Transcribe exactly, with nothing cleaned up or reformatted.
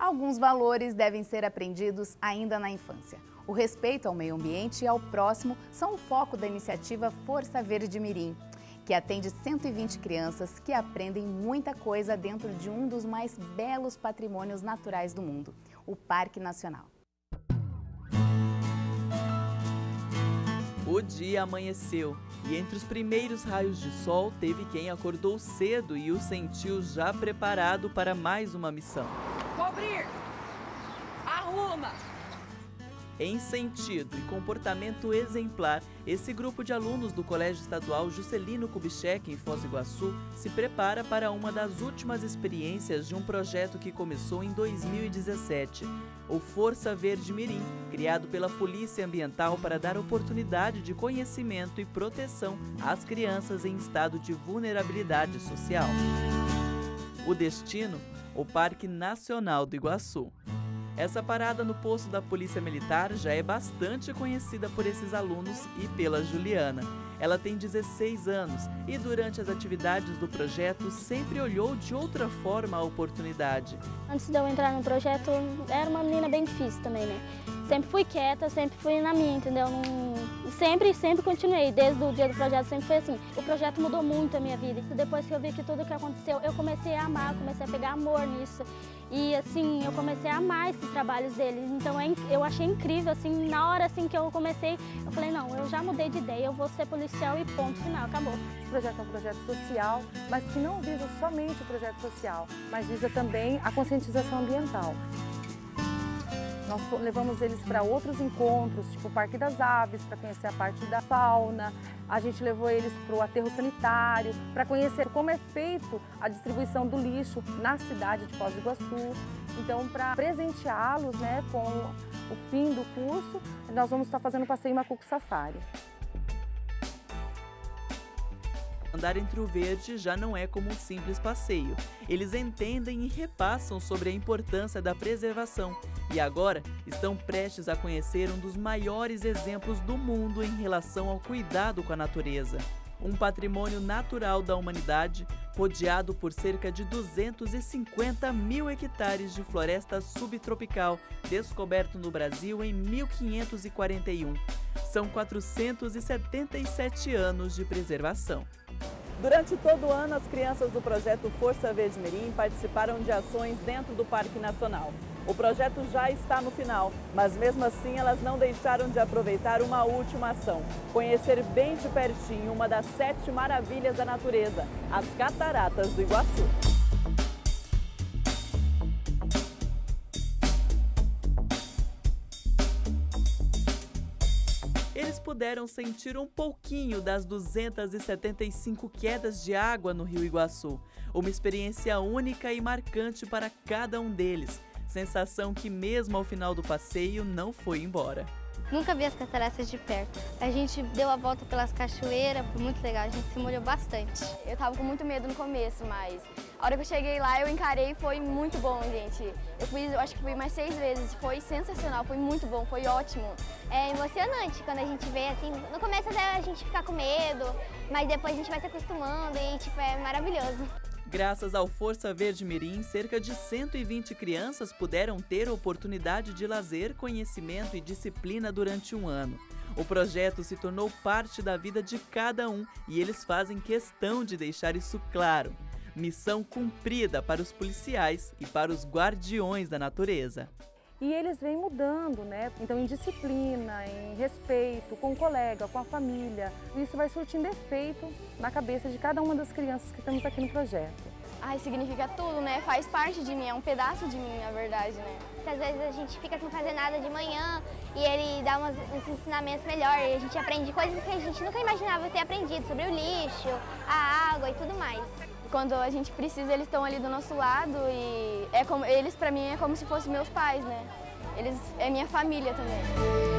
Alguns valores devem ser aprendidos ainda na infância. O respeito ao meio ambiente e ao próximo são o foco da iniciativa Força Verde Mirim, que atende cento e vinte crianças que aprendem muita coisa dentro de um dos mais belos patrimônios naturais do mundo, o Parque Nacional. O dia amanheceu e entre os primeiros raios de sol teve quem acordou cedo e o sentiu já preparado para mais uma missão. Cobrir! Arruma! Em sentido e comportamento exemplar, esse grupo de alunos do Colégio Estadual Juscelino Kubitschek, em Foz do Iguaçu, se prepara para uma das últimas experiências de um projeto que começou em dois mil e dezessete, o Força Verde Mirim, criado pela Polícia Ambiental para dar oportunidade de conhecimento e proteção às crianças em estado de vulnerabilidade social. O destino? O Parque Nacional do Iguaçu. Essa parada no posto da Polícia Militar já é bastante conhecida por esses alunos e pela Juliana. Ela tem dezesseis anos e durante as atividades do projeto sempre olhou de outra forma a oportunidade. Antes de eu entrar no projeto, era uma menina bem difícil também, né? Sempre fui quieta, sempre fui na minha, entendeu? Não... Sempre, sempre continuei, desde o dia do projeto sempre foi assim. O projeto mudou muito a minha vida. Depois que eu vi que tudo que aconteceu, eu comecei a amar, comecei a pegar amor nisso. E assim, eu comecei a amar esses trabalhos deles. Então eu achei incrível, assim, na hora assim, que eu comecei, eu falei, não, eu já mudei de ideia, eu vou ser policial e ponto final, acabou. Esse projeto é um projeto social, mas que não visa somente o projeto social, mas visa também a conscientização ambiental. Nós levamos eles para outros encontros, tipo o Parque das Aves, para conhecer a parte da fauna. A gente levou eles para o aterro sanitário, para conhecer como é feito a distribuição do lixo na cidade de Foz do Iguaçu. Então, para presenteá-los, né, com o fim do curso, nós vamos estar fazendo um passeio Macuco Safari. Andar entre o verde já não é como um simples passeio. Eles entendem e repassam sobre a importância da preservação e agora estão prestes a conhecer um dos maiores exemplos do mundo em relação ao cuidado com a natureza. Um patrimônio natural da humanidade, rodeado por cerca de duzentos e cinquenta mil hectares de floresta subtropical, descoberto no Brasil em mil quinhentos e quarenta e um. São quatrocentos e setenta e sete anos de preservação. Durante todo o ano, as crianças do projeto Força Verde Mirim participaram de ações dentro do Parque Nacional. O projeto já está no final, mas mesmo assim elas não deixaram de aproveitar uma última ação. Conhecer bem de pertinho uma das sete maravilhas da natureza, as Cataratas do Iguaçu. Eles puderam sentir um pouquinho das duzentas e setenta e cinco quedas de água no Rio Iguaçu. Uma experiência única e marcante para cada um deles. Sensação que mesmo ao final do passeio não foi embora. Nunca vi as cataratas de perto. A gente deu a volta pelas cachoeiras, foi muito legal, a gente se molhou bastante. Eu tava com muito medo no começo, mas a hora que eu cheguei lá eu encarei e foi muito bom, gente. Eu fui, eu acho que fui mais seis vezes, foi sensacional, foi muito bom, foi ótimo. É emocionante quando a gente vê assim, no começo até a gente fica com medo, mas depois a gente vai se acostumando e tipo, é maravilhoso. Graças ao Força Verde Mirim, cerca de cento e vinte crianças puderam ter oportunidade de lazer, conhecimento e disciplina durante um ano. O projeto se tornou parte da vida de cada um e eles fazem questão de deixar isso claro. Missão cumprida para os policiais e para os guardiões da natureza. E eles vêm mudando, né? Então, em disciplina, em respeito, com o colega, com a família. Isso vai surtindo efeito na cabeça de cada uma das crianças que estamos aqui no projeto. Ai, significa tudo, né? Faz parte de mim, é um pedaço de mim, na verdade, né? Muitas vezes a gente fica sem fazer nada de manhã e ele dá uns, uns ensinamentos melhores. A gente aprende coisas que a gente nunca imaginava ter aprendido, sobre o lixo, a água e tudo mais. Quando a gente precisa, eles estão ali do nosso lado e é como, eles, pra mim, é como se fossem meus pais, né? Eles é minha família também.